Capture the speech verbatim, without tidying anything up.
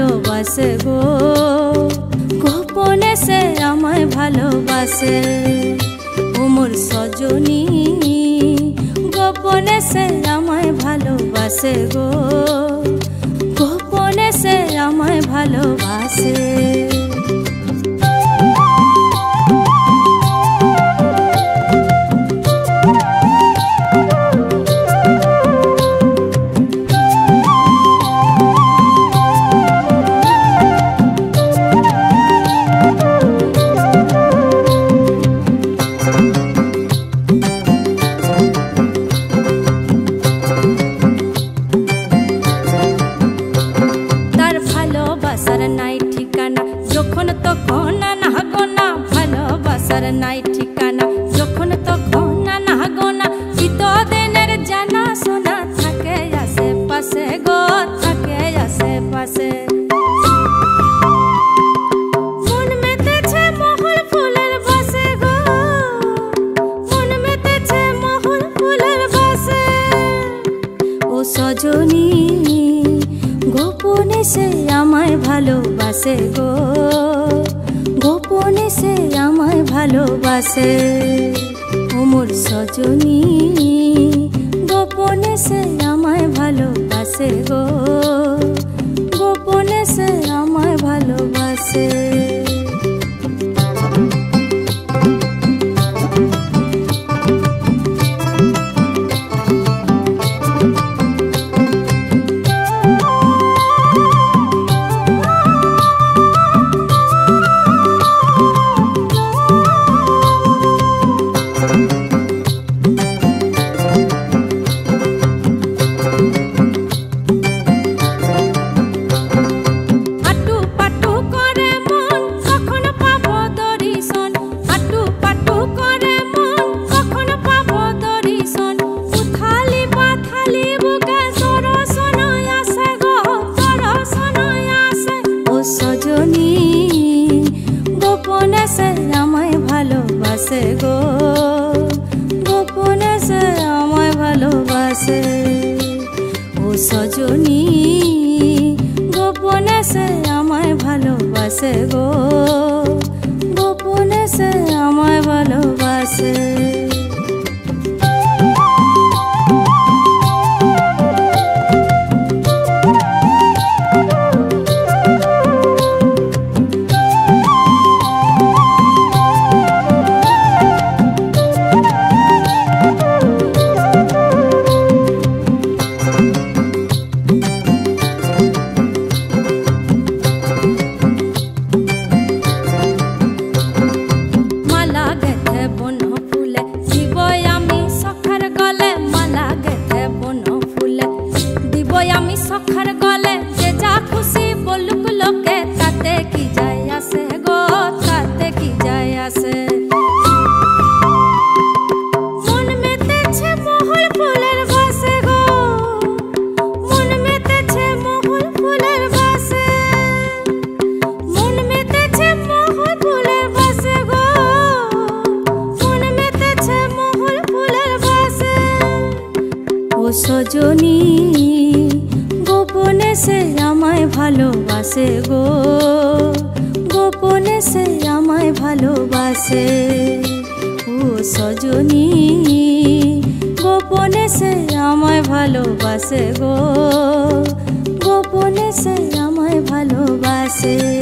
ভালোবাসে গো, গোপনে সে আমায় ভালোবাসে। ও মোর সজনী গোপনে সে আমায় ভালোবাসে গো, গোপনে সে আমায় ভালোবাসে। ভালোবাসার নাই ঠিকানা যখন তখন না গোনা, ভালোবাসার নাই ঠিকানা যখন তখন না গোনা। চিতদিনের জানা শোনা থাকে আশেপাশে গো, থাকে আশেপাশে। মন মেতেছে মহুল ফুলের বাসে গো, মন মেতেছে মহুল ফুলের বাসে। ও সজনী গোপনে সে আমায় ভালোবাসে গো, গোপনে সে আমায় ভালোবাসে। ও মোর সজনী গোপনে সে আমায় ভালোবাসে গো, গোপনে সে আমায় ভালোবাসে। সজনী গোপনে সে আমায় ভালোবাসে গো, গোপনে সে আমায় ভালোবাসে। ও সজনী গোপনে সে আমায় ভালোবাসে গো, গোপনে সে আমায় ভালোবাসে। আমি সখার গলে যে যা খুশি বলুক লোকে, তাতে কি যায় আসে গো, তাতে কি যায় আসে। মন মেতেছে মহুল ফুলের বাসে গো, মন মেতেছে মহুল ফুলের বাসে, মন মেতেছে মহুল ফুলের বাসে গো, মন মেতেছে মহুল ফুলের বাসে। ও সজনী গোপনে সে আমায় ভালোবাসে গো, গোপনে সে আমায় ভালোবাসে। ও সজনী গোপনে সে আমায় ভালোবাসে গো, গোপনে সে আমায় ভালোবাসে।